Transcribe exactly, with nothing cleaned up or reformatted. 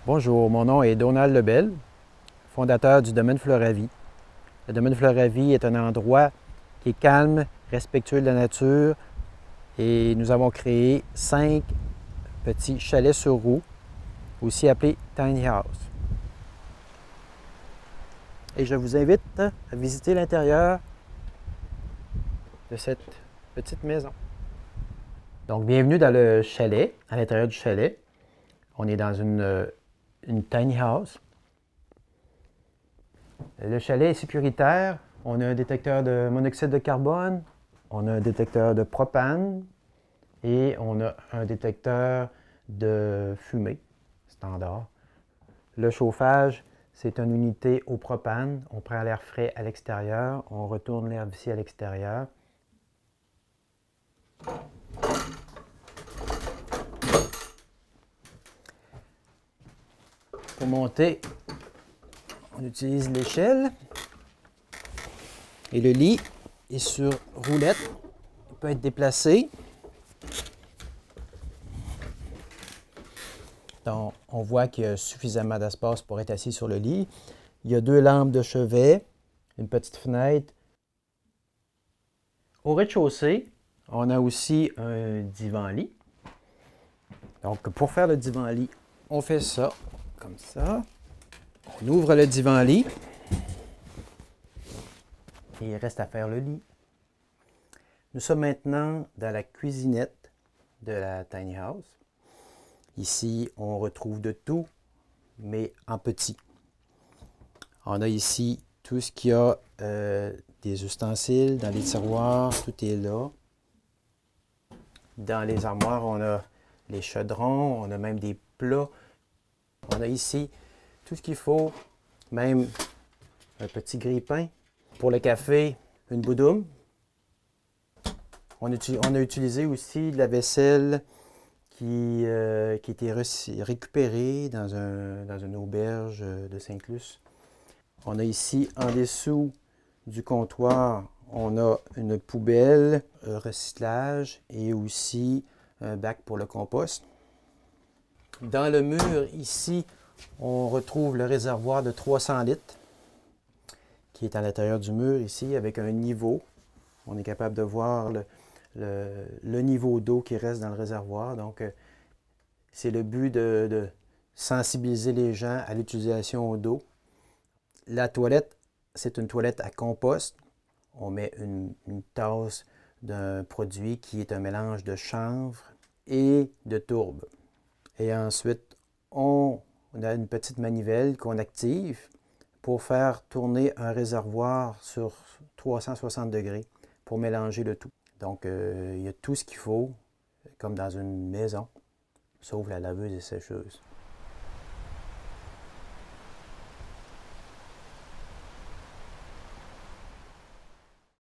Bonjour, mon nom est Donald Lebel, fondateur du domaine Floravie. Le domaine Floravie est un endroit qui est calme, respectueux de la nature et nous avons créé cinq petits chalets sur roue, aussi appelés Tiny House. Et je vous invite à visiter l'intérieur de cette petite maison. Donc, bienvenue dans le chalet, à l'intérieur du chalet. On est dans une, une tiny house. Le chalet est sécuritaire. On a un détecteur de monoxyde de carbone, on a un détecteur de propane et on a un détecteur de fumée standard. Le chauffage, c'est une unité au propane. On prend l'air frais à l'extérieur, on retourne l'air vicié à l'extérieur. Pour monter, on utilise l'échelle et le lit est sur roulette. Il peut être déplacé. Donc, on voit qu'il y a suffisamment d'espace pour être assis sur le lit. Il y a deux lampes de chevet, une petite fenêtre. Au rez-de-chaussée, on a aussi un divan-lit. Donc, pour faire le divan-lit, on fait ça, comme ça. On ouvre le divan-lit. Et il reste à faire le lit. Nous sommes maintenant dans la cuisinette de la tiny house. Ici, on retrouve de tout, mais en petit. On a ici tout ce qu'il y a euh, des ustensiles dans les tiroirs, tout est là. Dans les armoires, on a les chaudrons, on a même des plats. On a ici tout ce qu'il faut, même un petit grille-pain. Pour le café, une boudoum. On, on a utilisé aussi de la vaisselle qui, euh, qui était récupérée dans, un, dans une auberge de Sainte-Luce. On a ici, en dessous du comptoir, on a une poubelle, un recyclage et aussi un bac pour le compost. Dans le mur, ici, on retrouve le réservoir de trois cents litres qui est à l'intérieur du mur ici avec un niveau. On est capable de voir le, le, le niveau d'eau qui reste dans le réservoir. Donc, euh, c'est le but de, de sensibiliser les gens à l'utilisation d'eau. La toilette, c'est une toilette à compost. On met une, une tasse d'un produit qui est un mélange de chanvre et de tourbe. Et ensuite, on, on a une petite manivelle qu'on active pour faire tourner un réservoir sur trois cent soixante degrés pour mélanger le tout. Donc, euh, il y a tout ce qu'il faut, comme dans une maison, sauf la laveuse et sécheuse.